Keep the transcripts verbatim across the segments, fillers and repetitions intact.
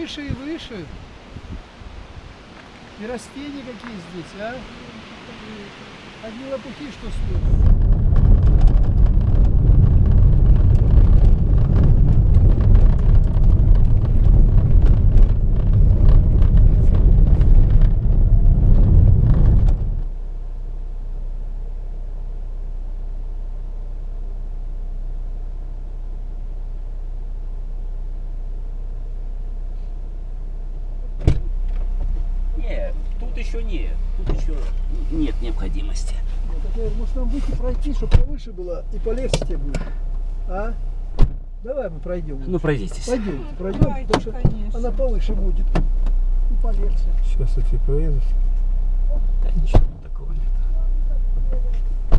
выше и выше. И растения какие здесь, а? Одни лопухи что стоят. Тут еще нет, тут еще нет необходимости. Ну, так, я, может нам выйти пройти, чтобы повыше было и полегче тебе будет, а? Давай мы пройдем. Ну пройдитесь. Пойдемте, пройдем, Давайте, потому что конечно. она повыше будет и полегче. Сейчас эти проедут. Да ничего такого нет.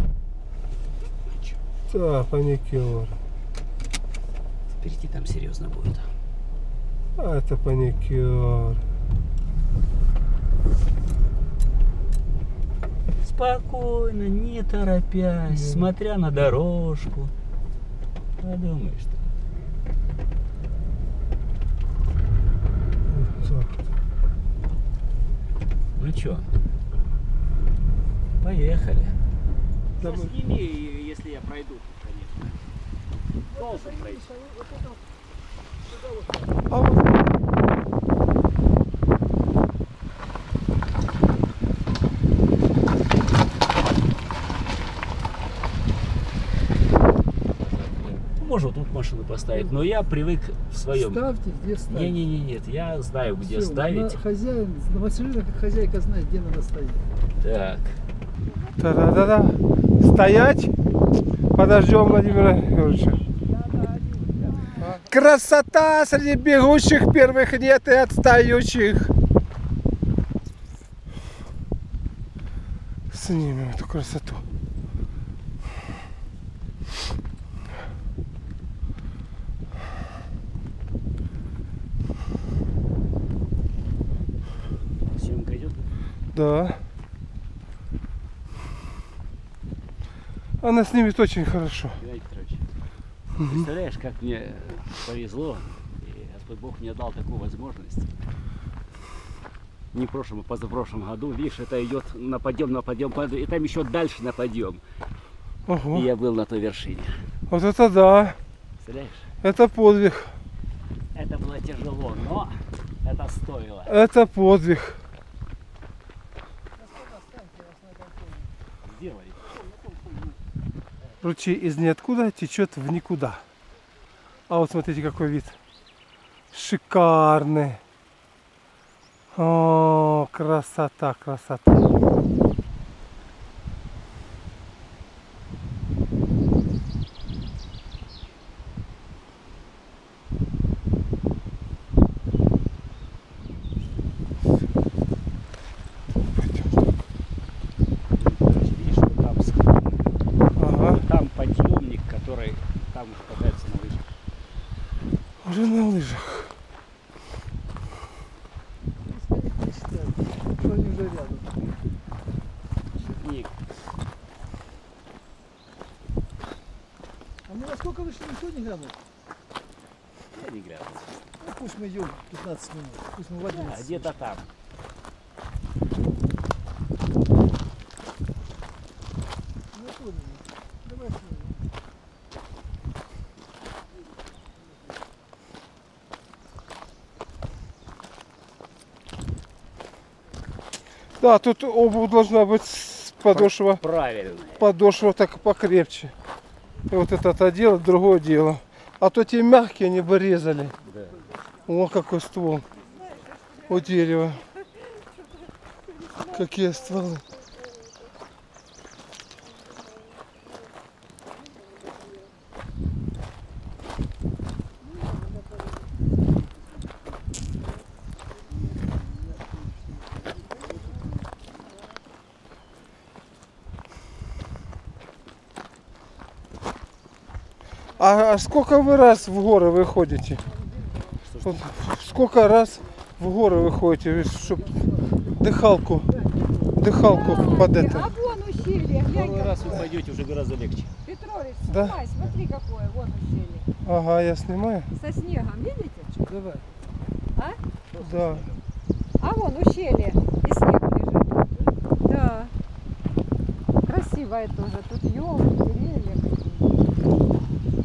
Да, паникер. Впереди там серьезно будет. А это паникер. Спокойно, не торопясь, Да. смотря на дорожку. Подумай, что. Вот так вот. Ну чё, поехали. Да, мы- Сними, если я пройду, конечно. Должен пройти. А вот Можно тут машину поставить, но я привык в своем. ставьте, где ставить. Не-не-не, нет, я знаю, где Всё, ставить. на- хозяин, на машине как хозяйка знает, где надо стоять. Так. Та-да-да-да. Стоять. Подождем Владимира Юрьевича. Красота среди бегущих, первых нет и отстающих. Снимем эту красоту. Съемка идет? Да. Она снимет очень хорошо. Геннадий Петрович, представляешь, как мне повезло, и Господь Бог мне дал такую возможность. Не в прошлом, а позапрошлом году, видишь, это идет на подъем, на подъем, подъем, и там еще дальше на подъем. Ого. И я был на той вершине. Вот это да. Представляешь? Это подвиг. Это было тяжело, но это стоило. Это подвиг. Сделали. Ручей из ниоткуда течет в никуда. А вот смотрите, какой вид. Шикарный. О, красота, красота. Видишь, что там склон, Ага. там подъемник, который там уже катается на лыжах. Уже на лыжах. Что они уже рядом. Шутник. А мы насколько вышли, никто не глянул? Я не глянул. Ну, пусть мы идем пятнадцать минут. Пусть мы в одиннадцать. А где-то там. Ну, понял. Давай снимем. Да, тут обувь должна быть с подошва. Правильно. Подошва так покрепче. И вот это отдел, другое дело. А то те мягкие они бы резали. Да. О, какой ствол у дерева. Какие стволы. А, а сколько вы раз в горы выходите? Вот сколько раз в горы выходите, чтобы дыхалку, дыхалку под это? А вон ущелье, глянь, Второй раз вы какое. пойдете, уже гораздо легче. Петрович, Да? снимай, смотри какое, вон ущелье. Ага, я снимаю. Со снегом, видите? Давай. А? Да. А вон ущелье, и снег лежит. Да. Красивое тоже. Тут елки, деревья какие-то.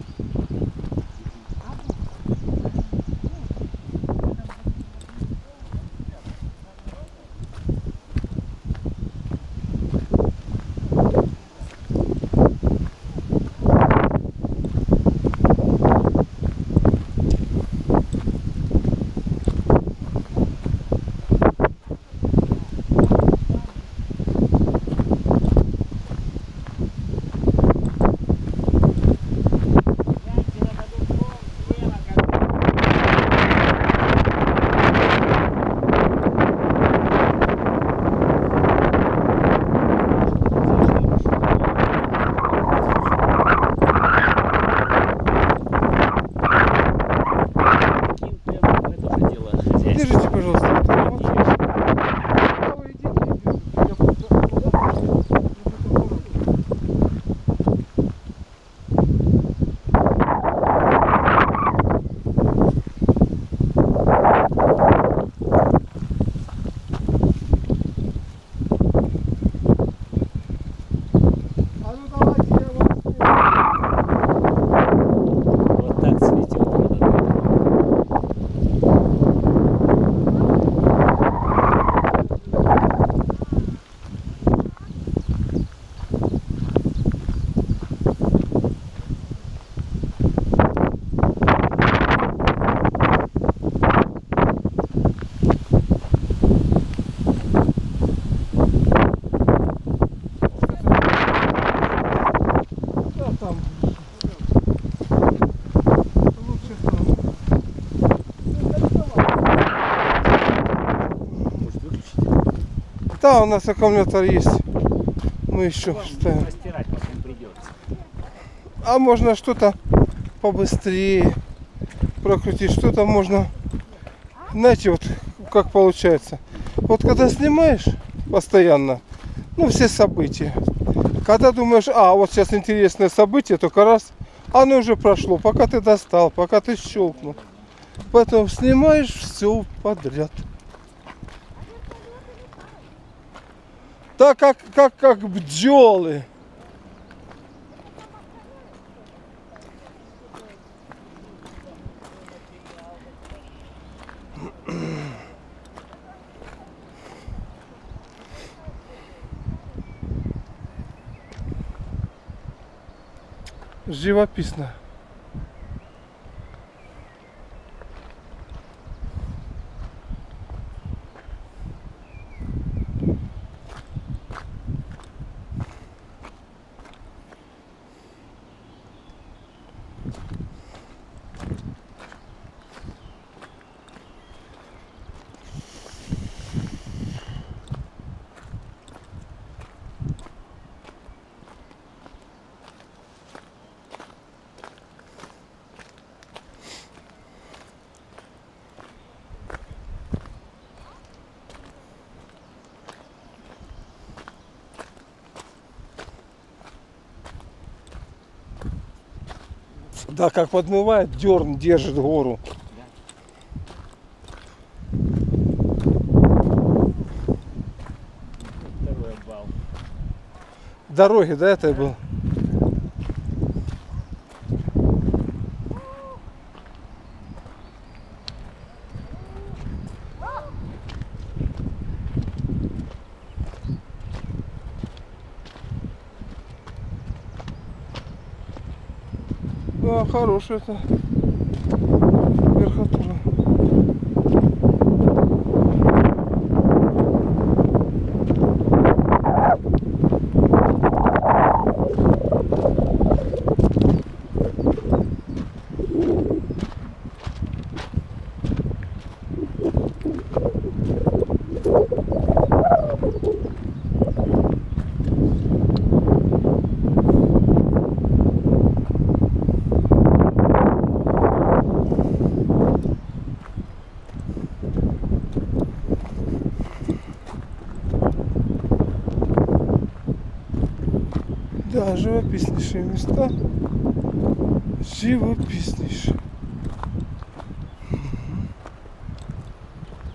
Держите, пожалуйста. Вот. А вы идите, идите. Я просто- А ну давайте я вас сниму. Вот так цветет молодой. Да, там. Лучше там. Может выключить? Да, у нас аккумулятор есть. Мы еще ставим. Постирать потом придется. А можно что-то побыстрее прокрутить, что-то можно, знаете, вот как получается. Вот когда снимаешь постоянно, ну все события, когда думаешь, а вот сейчас интересное событие, только раз, оно уже прошло, пока ты достал, пока ты щелкнул. Поэтому снимаешь все подряд. Так как, как, как бджолы. Живописно. Да, как подмывает, дерн держит гору. Второй обвал. Дороги, да, это был? Да, хорошая это верхотура. Да, живописнейшие места. Живописнейшие.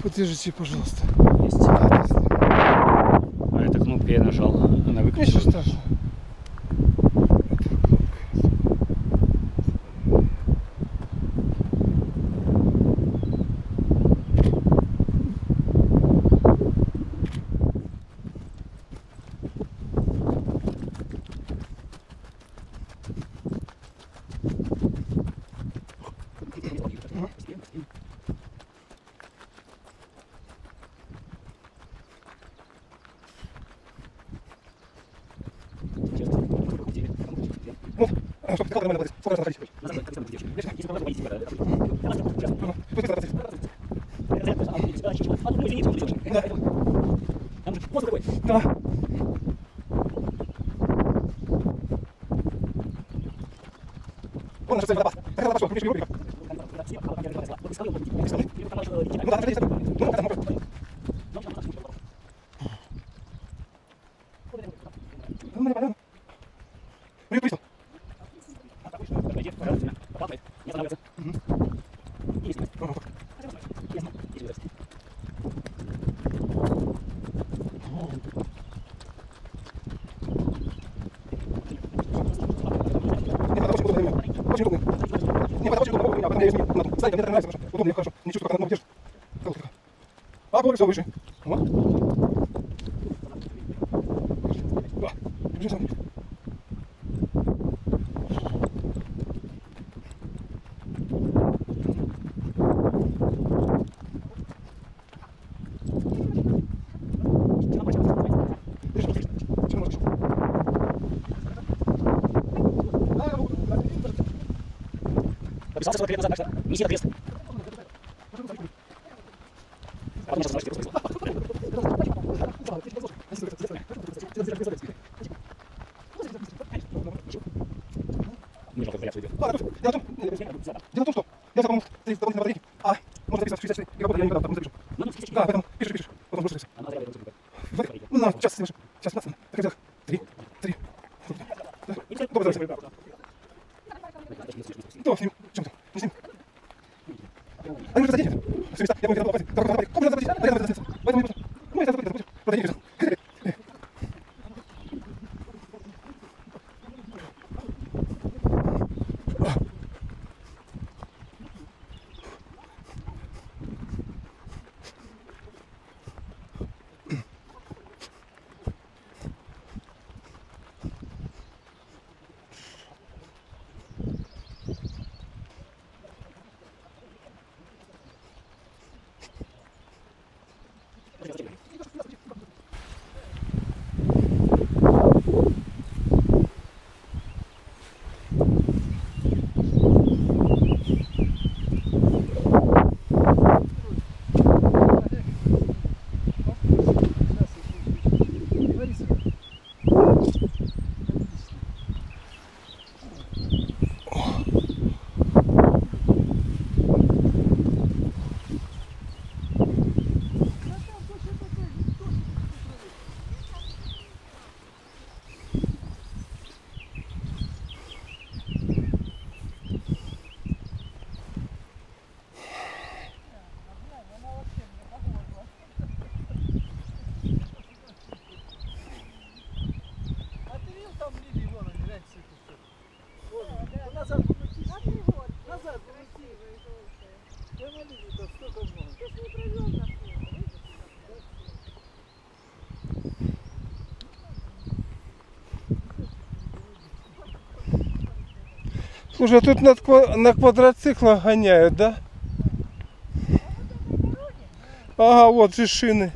Подержите, пожалуйста. Есть. А это кнопку я нажал, она Ничего выключила. страшного. Ну, а, стоп, ты нормально, сколько раз находить? Да. Вон наша цель водопад. Так это пошел, крупнейший рубрика. Ну да, находись. Ну, это может. Ну, ну, понятно. Привет, Пристал. Очень удобно. Не, это очень удобно. У меня, поэтому я весь мир. Встань, мне так нравится, потому что удобно, хорошо. Не чувствую, как она держит. Колотка. А, говорю, все выше. Вот. Да. Бежим сам. Подписался сорок лет назад, так что неси крест. А потом сейчас просто не жалко валяться идет. Дело в том, дело в том, что я за, по-моему, три дополнительные батарейки, а можно записать шестьдесят четыре гигабайта, я никогда там не запишу. Да, поэтому пишешь, пишешь, потом будешь записывать. Ну, на час совершим. Сейчас, пятнадцать. Так, так, три, три. Да. Кто подавится? Кто с ним? Чем там? Не с ним? Они уже задели. Все места, я помню, когда был в пати. Кому надо заплатить? А я надо заплатить. Поэтому не нужно. Ну, я заплатил, заплатил. Продай не писал. Слушай, а тут на, на квадроциклах гоняют, да? Ага, вот же шины.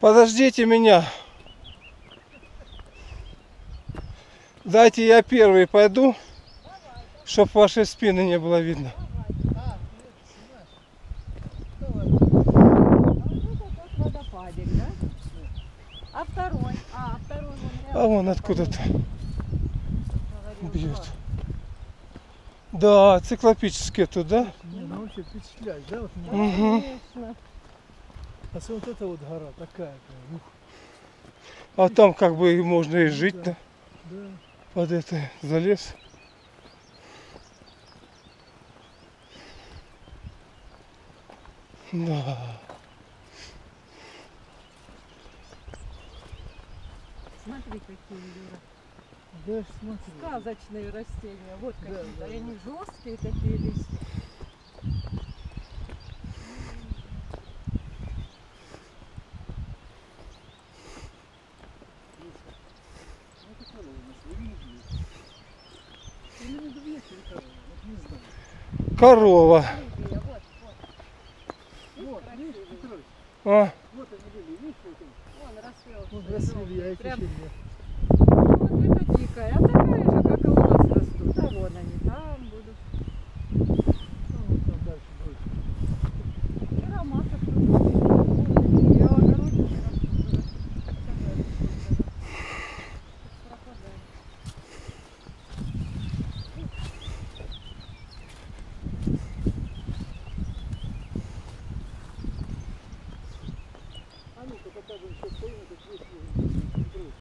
Подождите меня. Дайте я первый пойду, чтобы вашей спины не было видно. Давай. А вот это тот водопадик, да? А второй? А, второй вон рядом. А вон откуда-то Говорил, бьет. два. Да, циклопические тут, да? Не, ну вообще впечатляет, да? Вот меня? Угу. Конечно. А с- вот эта вот гора такая прям, ух, А там как бы и можно и жить, да? да. Под это залез. Да. Смотри, какие Юра. Да, ж смотри. Сказочные растения. Вот Да, какие-то. да, Они жесткие такие листья. Ну, это корова у нас, или медведь? Или медведь, или корова, вот не знаю. Корова. Видите, вот, вот. Вот, видишь, Красивый. Петрович, А, вот они были, видишь, вот он. Вон расцвел. Вот расцвели, а эти Прям, еще нет. ну, вот это дикая. А такая же, как и у нас растут. А вон они там будут. Ну, вот там дальше будет. И ромашек тут. И огородики растут. Пропадает. А ну-ка, пока мы еще стоим, этот весь